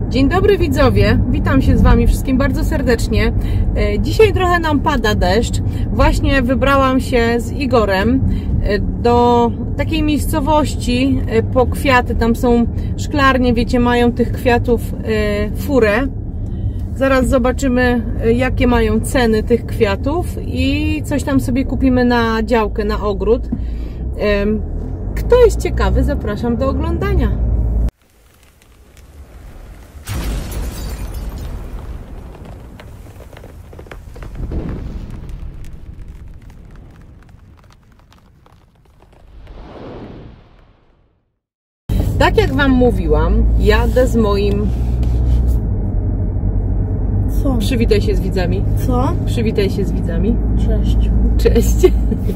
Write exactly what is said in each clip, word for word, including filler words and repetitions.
Dzień dobry widzowie, witam się z Wami wszystkim bardzo serdecznie. Dzisiaj trochę nam pada deszcz. Właśnie wybrałam się z Igorem do takiej miejscowości po kwiaty. Tam są szklarnie, wiecie, mają tych kwiatów furę. Zaraz zobaczymy, jakie mają ceny tych kwiatów i coś tam sobie kupimy na działkę, na ogród. Kto jest ciekawy, zapraszam do oglądania. Tak jak Wam mówiłam, jadę z moim... Co? Przywitaj się z widzami. Co? Przywitaj się z widzami. Cześć. Cześć.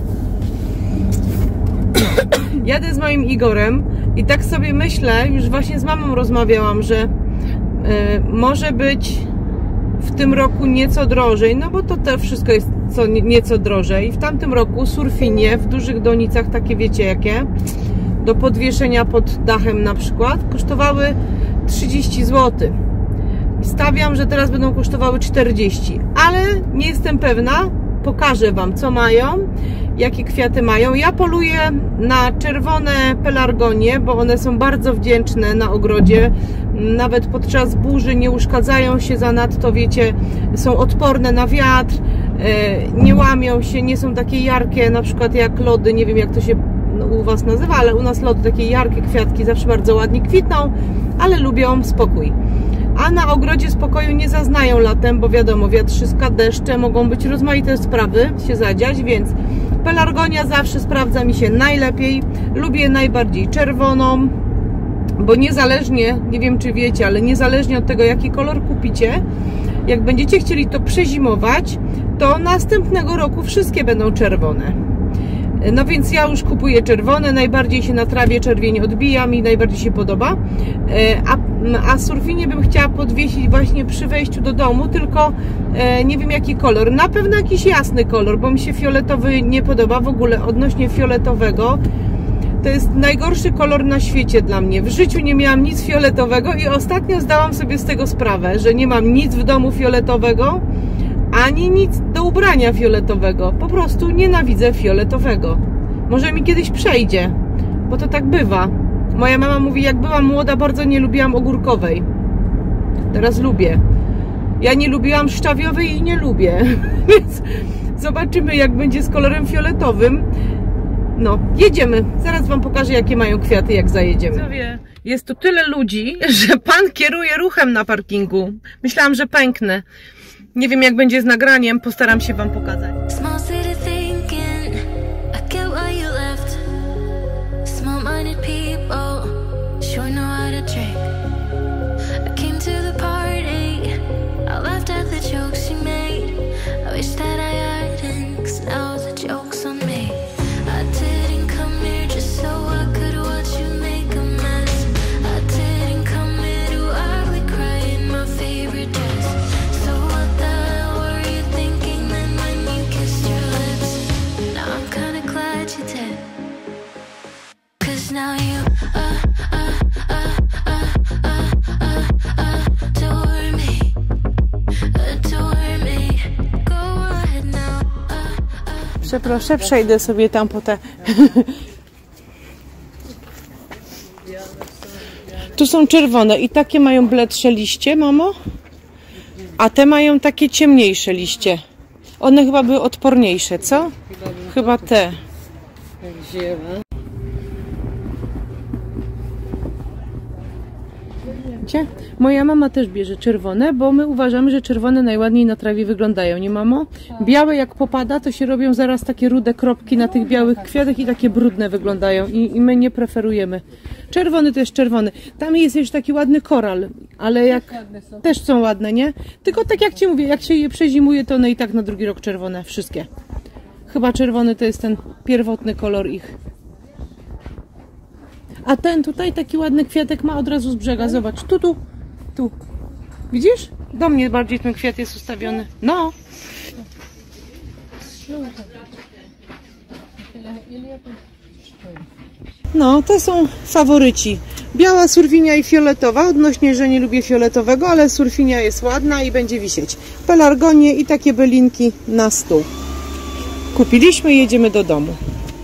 Jadę z moim Igorem i tak sobie myślę, już właśnie z mamą rozmawiałam, że y, może być w tym roku nieco drożej, no bo to, to wszystko jest co, nieco drożej. W tamtym roku surfinie w dużych donicach, takie wiecie jakie, do podwieszenia pod dachem na przykład, kosztowały trzydzieści złotych. Stawiam, że teraz będą kosztowały czterdzieści, ale nie jestem pewna. Pokażę Wam, co mają, jakie kwiaty mają. Ja poluję na czerwone pelargonie, bo one są bardzo wdzięczne na ogrodzie. Nawet podczas burzy nie uszkadzają się zanadto, wiecie, są odporne na wiatr, nie łamią się, nie są takie jarkie, na przykład jak lody, nie wiem jak to się u Was nazywa, ale u nas lody, takie jarkie kwiatki, zawsze bardzo ładnie kwitną, ale lubią spokój. A na ogrodzie spokoju nie zaznają latem, bo wiadomo, wiatrzyska, deszcze, mogą być rozmaite sprawy się zadziać, więc pelargonia zawsze sprawdza mi się najlepiej. Lubię najbardziej czerwoną, bo niezależnie, nie wiem czy wiecie, ale niezależnie od tego, jaki kolor kupicie, jak będziecie chcieli to przezimować, to następnego roku wszystkie będą czerwone. No więc ja już kupuję czerwone, najbardziej się na trawie czerwień odbija, mi najbardziej się podoba. A, a surfinie bym chciała podwiesić właśnie przy wejściu do domu, tylko nie wiem jaki kolor. Na pewno jakiś jasny kolor, bo mi się fioletowy nie podoba w ogóle. Odnośnie fioletowego, to jest najgorszy kolor na świecie dla mnie. W życiu nie miałam nic fioletowego i ostatnio zdałam sobie z tego sprawę, że nie mam nic w domu fioletowego, ani nic do ubrania fioletowego. Po prostu nienawidzę fioletowego. Może mi kiedyś przejdzie, bo to tak bywa. Moja mama mówi, jak byłam młoda, bardzo nie lubiłam ogórkowej. Teraz lubię. Ja nie lubiłam szczawiowej i nie lubię. Więc zobaczymy, jak będzie z kolorem fioletowym. No, jedziemy. Zaraz Wam pokażę, jakie mają kwiaty, jak zajedziemy. Jest tu tyle ludzi, że pan kieruje ruchem na parkingu. Myślałam, że pęknę. Nie wiem jak będzie z nagraniem, postaram się Wam pokazać. Przeproszę, przejdę sobie tam po te... Tu są czerwone i takie mają bledsze liście, mamo? A te mają takie ciemniejsze liście. One chyba były odporniejsze, co? Chyba te. Gdzie? Moja mama też bierze czerwone, bo my uważamy, że czerwone najładniej na trawie wyglądają, nie mamo? Białe jak popada, to się robią zaraz takie rude kropki na tych białych kwiatach i takie brudne wyglądają i, i my nie preferujemy. Czerwony to jest czerwony. Tam jest jeszcze taki ładny koral, ale jak też są ładne, nie? Tylko tak jak Ci mówię, jak się je przezimuje, to one i tak na drugi rok czerwone, wszystkie. Chyba czerwony to jest ten pierwotny kolor ich. A ten tutaj taki ładny kwiatek ma od razu z brzega, zobacz, tu, tu, tu. Widzisz? Do mnie bardziej ten kwiat jest ustawiony. No. No, to są faworyci. Biała surfinia i fioletowa, odnośnie, że nie lubię fioletowego, ale surfinia jest ładna i będzie wisieć. Pelargonie i takie belinki na stół. Kupiliśmy i jedziemy do domu.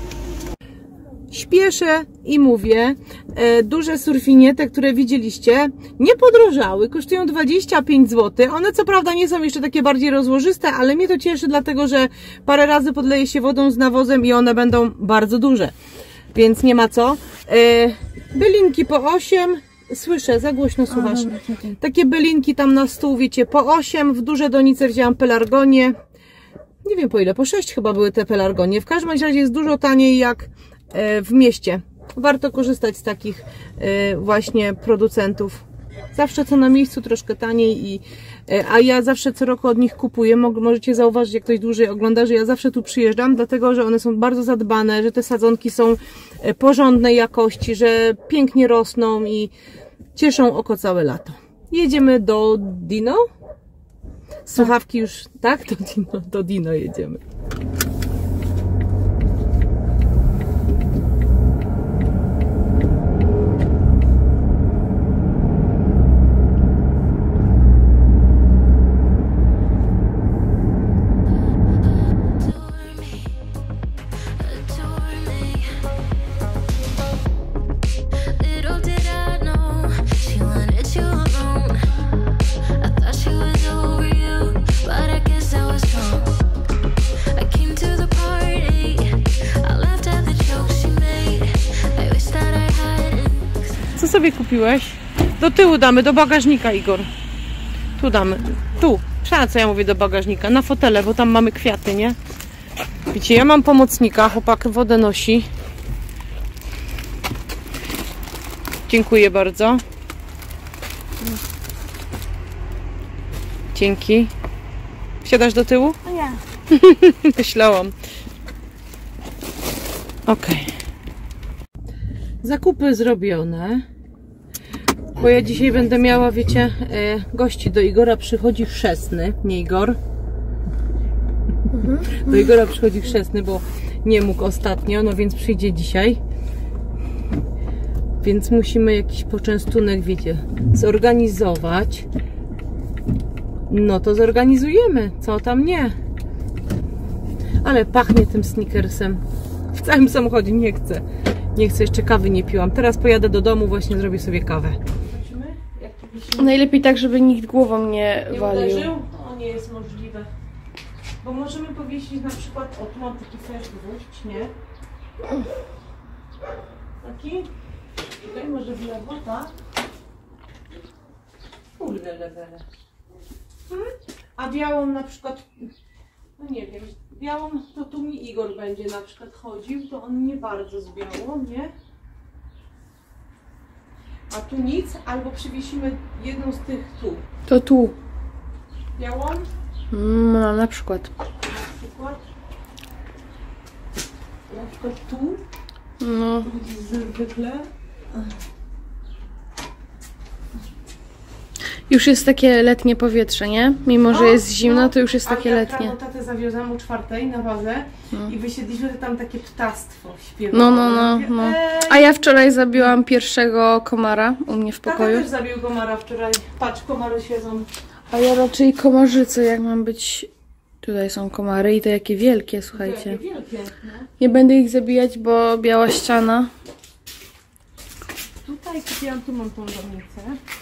Śpieszę i mówię, e, duże surfinie, te, które widzieliście, nie podrożały, kosztują dwadzieścia pięć złotych. One co prawda nie są jeszcze takie bardziej rozłożyste, ale mnie to cieszy, dlatego że parę razy podleję się wodą z nawozem i one będą bardzo duże. Więc nie ma co. E, bylinki po osiem. Słyszę, za głośno słuchasz. Takie bylinki tam na stół, wiecie, po osiem. W duże donice wzięłam pelargonie. Nie wiem po ile, po sześć chyba były te pelargonie. W każdym razie jest dużo taniej jak w mieście. Warto korzystać z takich właśnie producentów. Zawsze co na miejscu, troszkę taniej. I, a ja zawsze co roku od nich kupuję. Możecie zauważyć, jak ktoś dłużej ogląda, że ja zawsze tu przyjeżdżam, dlatego że one są bardzo zadbane, że te sadzonki są porządnej jakości, że pięknie rosną i cieszą oko całe lato. Jedziemy do Dino. Słuchawki już, tak? Do Dino, do Dino jedziemy. Co sobie kupiłeś? Do tyłu damy, do bagażnika, Igor. Tu damy. Tu. Przepraszam, co ja mówię do bagażnika? Na fotele, bo tam mamy kwiaty, nie? Wiecie, ja mam pomocnika, chłopak wodę nosi. Dziękuję bardzo. Dzięki. Wsiadasz do tyłu? No nie. Myślałam. Ok. Zakupy zrobione. Bo ja dzisiaj będę miała, wiecie, e, gości. Do Igora przychodzi chrzestny, nie Igor? Mhm. Do Igora przychodzi chrzestny, bo nie mógł ostatnio, no więc przyjdzie dzisiaj. Więc musimy jakiś poczęstunek, wiecie, zorganizować. No to zorganizujemy, co tam nie. Ale pachnie tym Snickersem. W całym samochodzie nie chcę. Nie chcę, jeszcze kawy nie piłam. Teraz pojadę do domu, właśnie zrobię sobie kawę. Najlepiej tak, żeby nikt głową nie, nie walił. uderzył? O, nie jest możliwe. Bo możemy powiesić na przykład, o tu mam taki flash gwóźdź, nie? Taki? Tutaj może w lewo, tak? Kurde lewele. Hmm? A białą na przykład, no nie wiem, białą to tu mi Igor będzie na przykład chodził, to on nie bardzo z białą, nie? A tu nic, albo przywiesimy jedną z tych tu. To tu. Białą? No, na przykład. Na przykład? Na przykład tu? No. Zwykle. Już jest takie letnie powietrze, nie? Mimo, że No, jest zimno, no. to już jest takie A ja letnie. A tatę zawiozłam o czwartej na bazę No. i wysiedliśmy, to tam takie ptactwo śpiewało. No, no, no, Mówię, no. ej. A ja wczoraj zabiłam pierwszego komara u mnie w Tata pokoju. też zabił komara wczoraj. Patrz, komary siedzą. A ja raczej komarzycę, jak mam być... Tutaj są komary i to jakie wielkie, słuchajcie. Jakie wielkie, no. Nie będę ich zabijać, bo biała ściana. Tutaj kupiłam, tu mam tą donicę.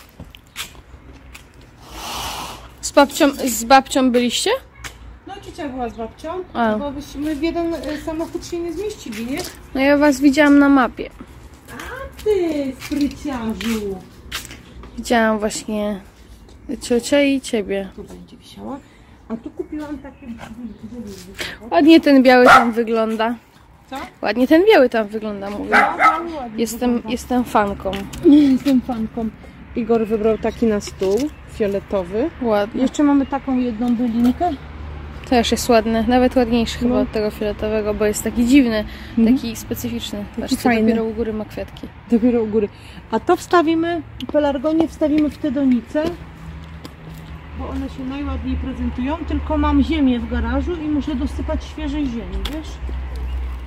Z babcią, z babcią byliście? No ciocia była z babcią, A. bo byśmy w jeden y, samochód się nie zmieścili, nie? No ja was widziałam na mapie. A ty, spryciarzu! Widziałam właśnie ciocię i ciebie. Tu będzie wisiała. A tu kupiłam takie... Ładnie ten biały tam wygląda. Co? Ładnie ten biały tam wygląda, mówię. No, ładnie Jestem, wygląda. jestem fanką. Nie jestem fanką. Igor wybrał taki na stół, fioletowy. Ładnie. Jeszcze mamy taką jedną bylinkę. Też jest ładny, nawet ładniejszy chyba No. od tego fioletowego, bo jest taki dziwny, Mhm. taki specyficzny. Patrzcie, fajny. dopiero u góry ma kwiatki. Dopiero u góry. A to wstawimy, pelargonie wstawimy w te donice, bo one się najładniej prezentują. Tylko mam ziemię w garażu i muszę dosypać świeżej ziemi, wiesz?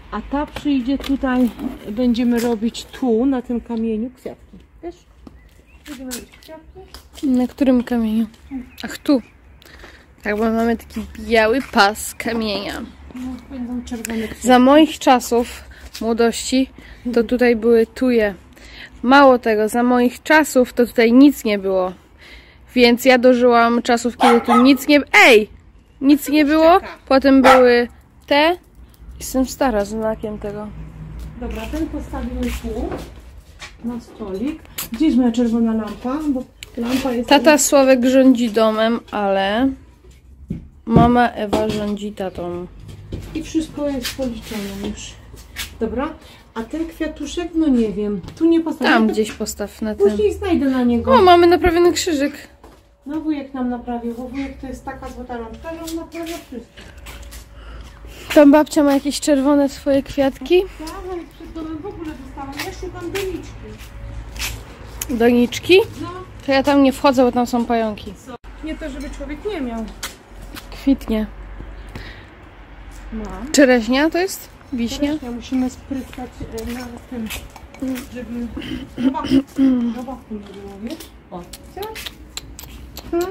A ta przyjdzie tutaj, będziemy robić tu, na tym kamieniu, kwiatki. Wiesz? Będziemy robić kwiatki. Na którym kamieniu? Ach, tu. Tak, bo mamy taki biały pas kamienia. No, będą czerwone kwiatki. Za moich czasów młodości to tutaj były tuje. Mało tego, za moich czasów to tutaj nic nie było. Więc ja dożyłam czasów, kiedy tu nic nie... Ej! Nic nie było. Potem były te. Jestem stara z znakiem tego. Dobra, ten postawimy tu na stolik. Gdzie jest moja czerwona lampa? Bo lampa jest... Tata Sławek rządzi domem, ale mama Ewa rządzi tatą. I wszystko jest policzone już. Dobra, a ten kwiatuszek, no nie wiem. Tu nie postawię. Tam gdzieś postaw na ten. Później znajdę na niego. O, mamy naprawiony krzyżyk. No wujek nam naprawił, bo wujek to jest taka złota rączka, że on naprawia wszystko. Tam babcia ma jakieś czerwone swoje kwiatki. Ja ale przed domem w ogóle dostałam. Ja szukam doniczki. Doniczki? No. To ja tam nie wchodzę, bo tam są pająki. Co? Nie to, żeby człowiek nie miał. Kwitnie. No. Czereśnia to jest? Wiśnia? Wreszcie musimy spryskać e, na tym, żeby robaku, robaku nie było, wiesz? O, chciałaś? Hmm?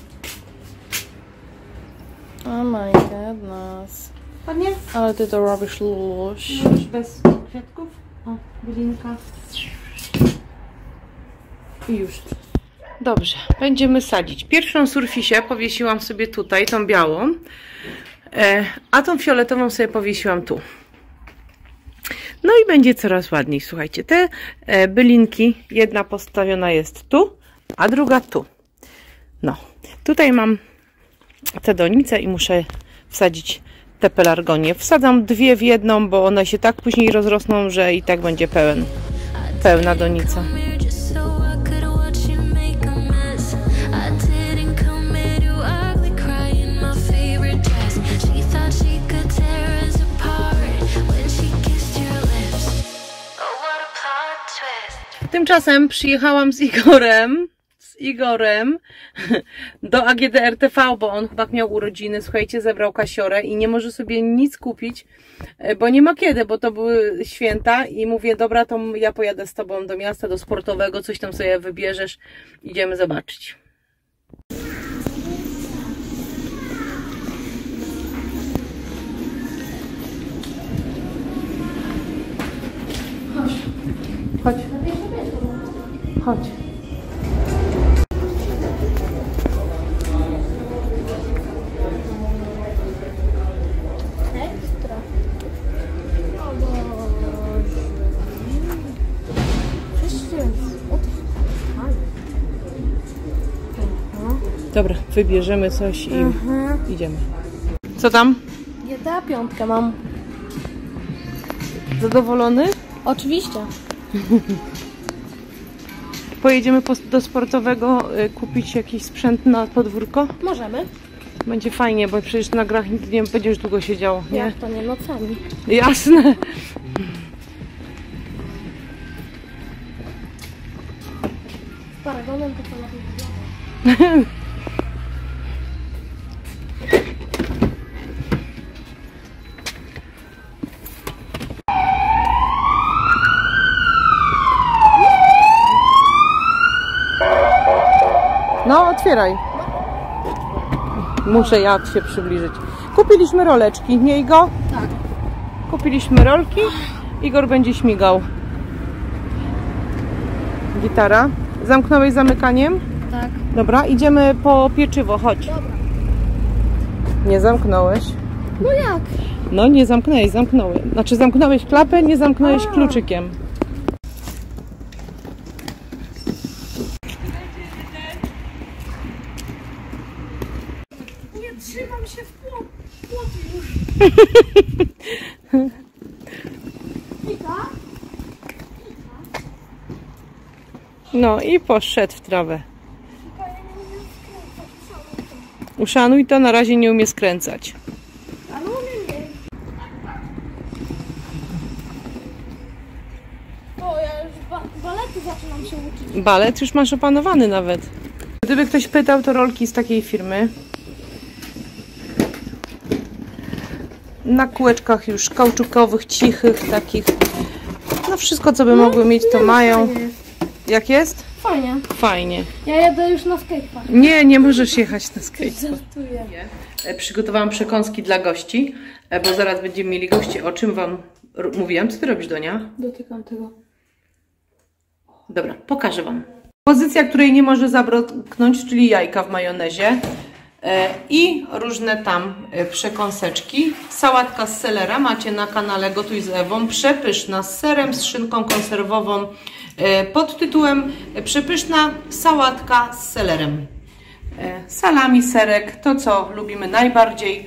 Oh my goodness. Ładnie? Ale ty to robisz, Luluś. Już bez kwiatków. O, bylinka. I już. Dobrze, będziemy sadzić. Pierwszą surfisię powiesiłam sobie tutaj, tą białą, e, a tą fioletową sobie powiesiłam tu. No i będzie coraz ładniej. Słuchajcie, te e, bylinki, jedna postawiona jest tu, a druga tu. No, tutaj mam te donice i muszę wsadzić te pelargonie. Wsadzam dwie w jedną, bo one się tak później rozrosną, że i tak będzie pełen, pełna donica. Tymczasem przyjechałam z Igorem, z Igorem do A G D R T V, bo on chyba miał urodziny, słuchajcie, zebrał kasiorę i nie może sobie nic kupić, bo nie ma kiedy, bo to były święta i mówię, dobra, to ja pojadę z tobą do miasta, do sportowego, coś tam sobie wybierzesz, idziemy zobaczyć. Chodź. Chodź. Ekstra. Dobra, wybierzemy coś i Mhm. idziemy. Co tam? G T A piątkę mam. Zadowolony? Oczywiście. Pojedziemy po, do sportowego y, kupić jakiś sprzęt na podwórko? Możemy. Będzie fajnie, bo przecież na grach nie będziesz długo siedział, nie? Jak to nie nocami. Jasne. Paragonem to co lepiej. No, otwieraj. Muszę ja się przybliżyć. Kupiliśmy roleczki, nie Igor? Tak. Kupiliśmy rolki. Igor będzie śmigał. Gitara. Zamknąłeś zamykaniem? Tak. Dobra, idziemy po pieczywo, chodź. Dobra. Nie zamknąłeś. No jak? No nie zamknąłeś, zamknąłeś. Znaczy zamknąłeś klapę, nie zamknąłeś A. kluczykiem. Nie trzymam się w płot. Płot już. Wika? No i poszedł w trawę. Uszanuj to, na razie nie umie skręcać. Ale umiem. O, ja już ba baletu zaczynam się uczyć. Balet już masz opanowany nawet. Gdyby ktoś pytał, to rolki z takiej firmy. na kółeczkach już kauczukowych, cichych, takich. No wszystko, co by mogły mieć, to mają. Jak jest? Fajnie. Fajnie. Ja jadę już na skatepark. Nie, nie możesz jechać na skatepark. Żartuję. Przygotowałam przekąski dla gości, bo zaraz będziemy mieli gości, o czym wam mówiłam. Co ty robisz, Donia? Dotykam tego. Dobra, pokażę wam. Pozycja, której nie może zabraknąć, czyli jajka w majonezie i różne tam przekąseczki. Sałatka z selera macie na kanale Gotuj z Ewą. Przepyszna z serem, z szynką konserwową pod tytułem Przepyszna sałatka z selerem. Salami, serek, to co lubimy najbardziej.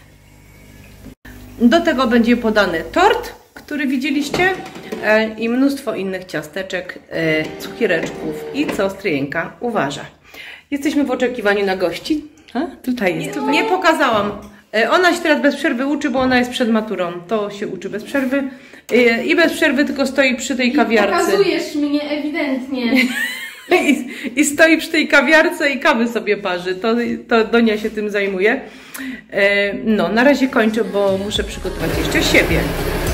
Do tego będzie podany tort, który widzieliście, i mnóstwo innych ciasteczek, cukiereczków i co stryjenka uważa. Jesteśmy w oczekiwaniu na gości. A, tutaj jest. Tutaj. Nie pokazałam. Ona się teraz bez przerwy uczy, bo ona jest przed maturą. To się uczy bez przerwy. I bez przerwy tylko stoi przy tej kawiarce. Pokazujesz mnie ewidentnie. I, I stoi przy tej kawiarce i kawy sobie parzy. To, to Donia się tym zajmuje. No, na razie kończę, bo muszę przygotować jeszcze siebie.